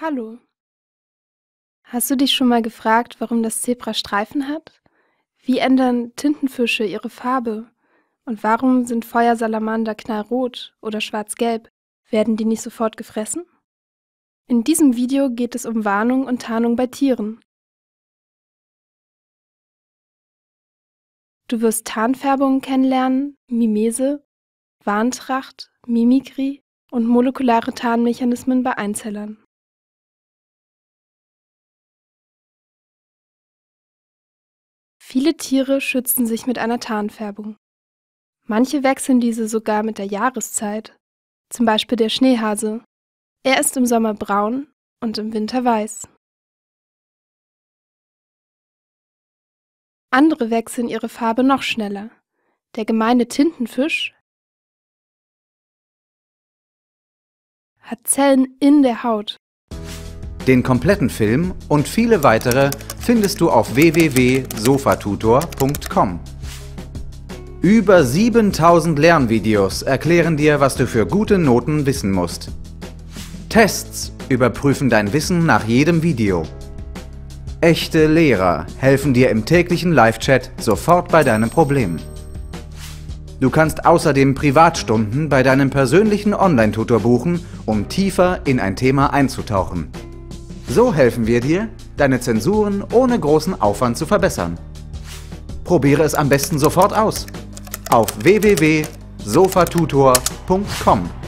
Hallo. Hast du dich schon mal gefragt, warum das Zebra Streifen hat? Wie ändern Tintenfische ihre Farbe? Und warum sind Feuersalamander knallrot oder schwarz-gelb? Werden die nicht sofort gefressen? In diesem Video geht es um Warnung und Tarnung bei Tieren. Du wirst Tarnfärbungen kennenlernen, Mimese, Warntracht, Mimikrie und molekulare Tarnmechanismen bei Einzellern. Viele Tiere schützen sich mit einer Tarnfärbung. Manche wechseln diese sogar mit der Jahreszeit, zum Beispiel der Schneehase. Er ist im Sommer braun und im Winter weiß. Andere wechseln ihre Farbe noch schneller. Der gemeine Tintenfisch hat Zellen in der Haut. Den kompletten Film und viele weitere findest du auf www.sofatutor.com. Über 7000 Lernvideos erklären dir, was du für gute Noten wissen musst. Tests überprüfen dein Wissen nach jedem Video. Echte Lehrer helfen dir im täglichen Live-Chat sofort bei deinen Problemen. Du kannst außerdem Privatstunden bei deinem persönlichen Online-Tutor buchen, um tiefer in ein Thema einzutauchen. So helfen wir dir, deine Zensuren ohne großen Aufwand zu verbessern. Probiere es am besten sofort aus. Auf www.sofatutor.com